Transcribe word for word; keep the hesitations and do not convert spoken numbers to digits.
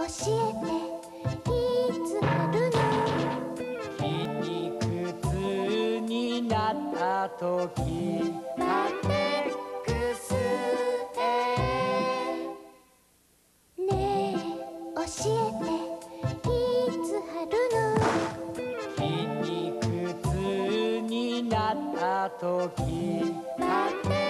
教えていつ春のいくつになった時ラテックスへねえ教えていつ春のいくつになった時ラテ